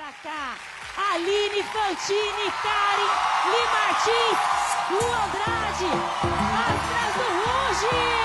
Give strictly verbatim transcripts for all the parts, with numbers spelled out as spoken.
Kaká, Aline Fantini, Karen, Li Martins, Lu Andrade, Astras do Ruge!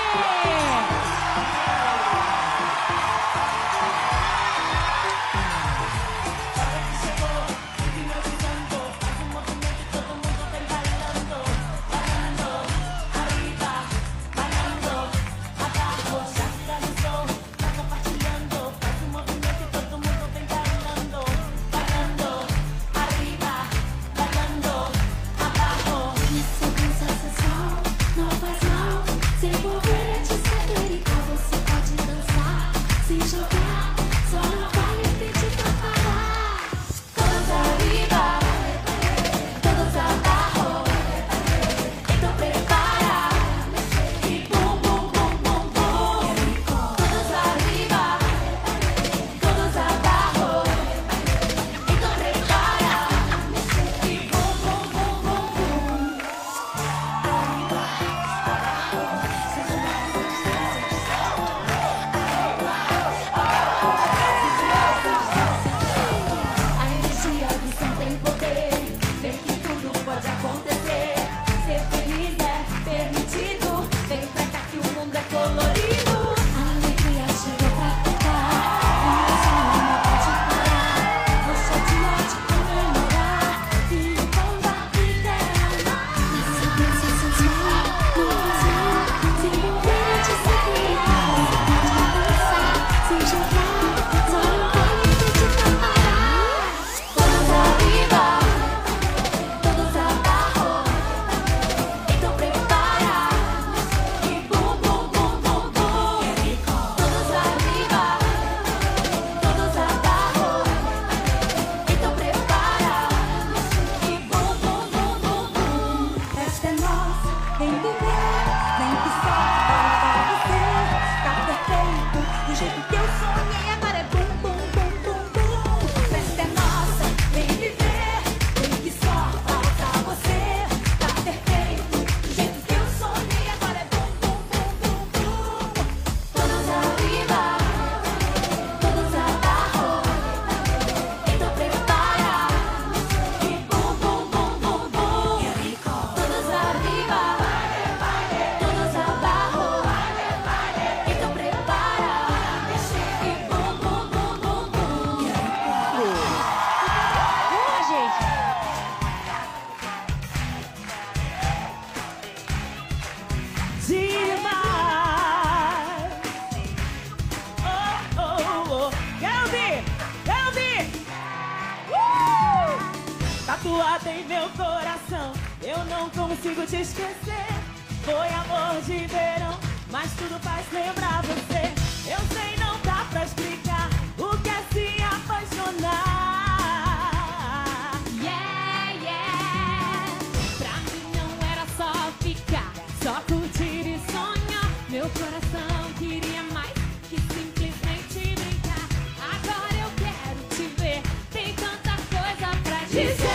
Tatuada em meu coração, eu não consigo te esquecer. Foi amor de verão, mas tudo faz lembrar você. Eu sei, não dá pra explicar o que é se apaixonar. Yeah, yeah. Pra mim não era só ficar, só curtir e sonhar. Meu coração queria mais que simplesmente brincar. Agora eu quero te ver, tem tanta coisa pra dizer.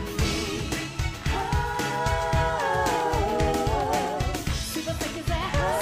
Se você quiser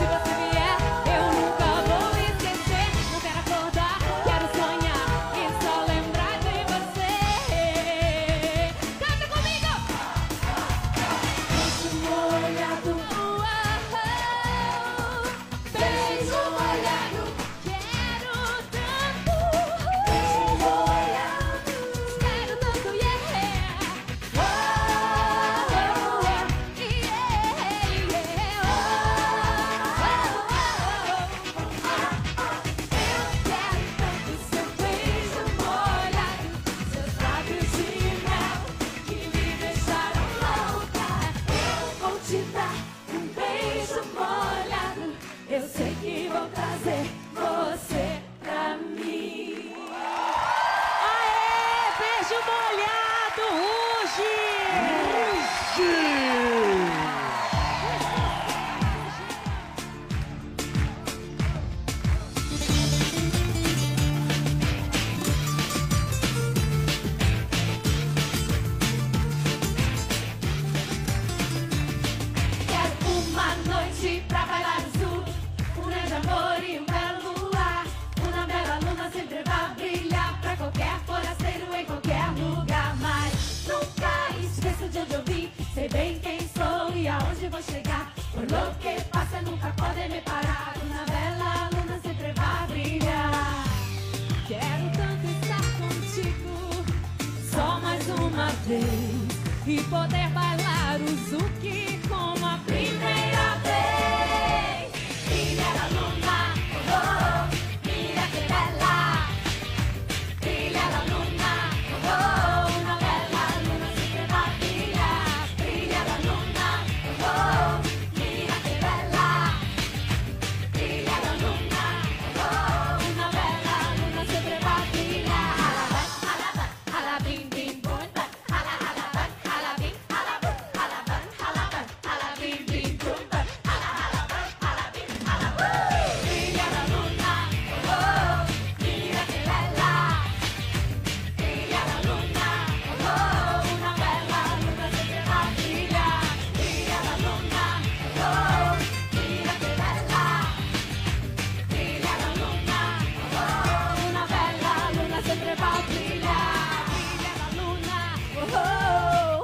aonde vou chegar. Por lo que passa, nunca podem me parar. Uma bela luna sempre vai brilhar. Quero tanto estar contigo, só mais uma vez, e poder bailar o zouk como a primeira vez. Brilha a luna, oh, oh, mira que bela. Brilha a luna, oh, oh, uma bela luna sempre vai brilhar. Brilha a luna, oh, oh, mira que bela. Brilha a luna, oh, oh, uma bela luna sempre vai brilhar. Hala, hala, bim, bim, bum, hala, hala, hala, bim, hala, bum, hala, bum, hala, bum, hala, bim, bim, bum, hala, hala, hala, bim, hala, bum. Brilha a luna, oh, oh, mira que bela. Brilha a luna, oh, oh, uma bela luna sempre vai brilhar. Brilha a luna, oh, oh, mira que bela. Brilha a luna, oh, oh, uma bela luna sempre vai brilhar. Brilha a luna, oh, oh.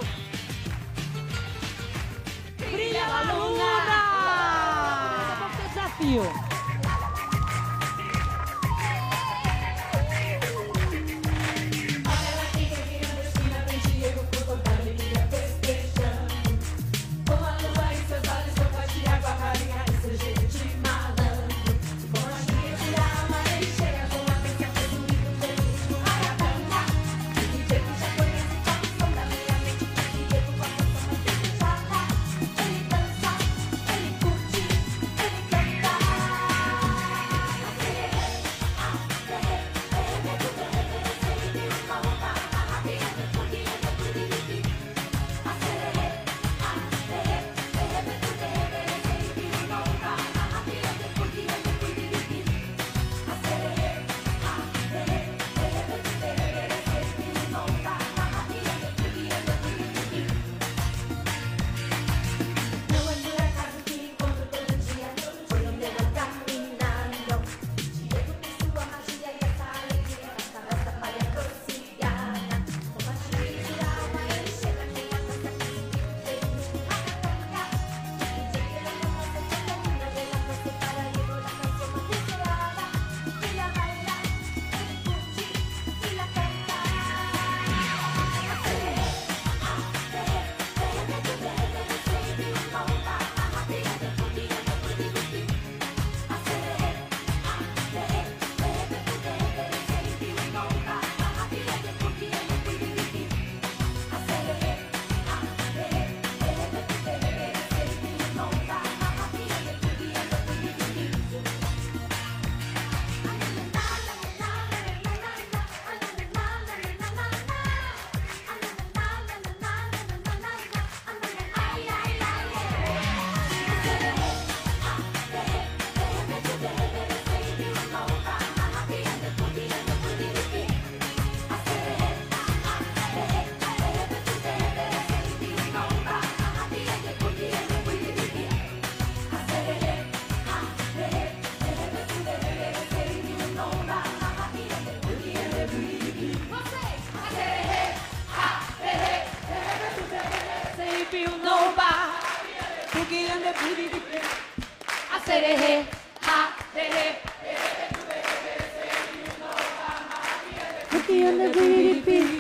Brilha a luna! Qual que é o desafio? Sererê, ha, sererê. Porque anda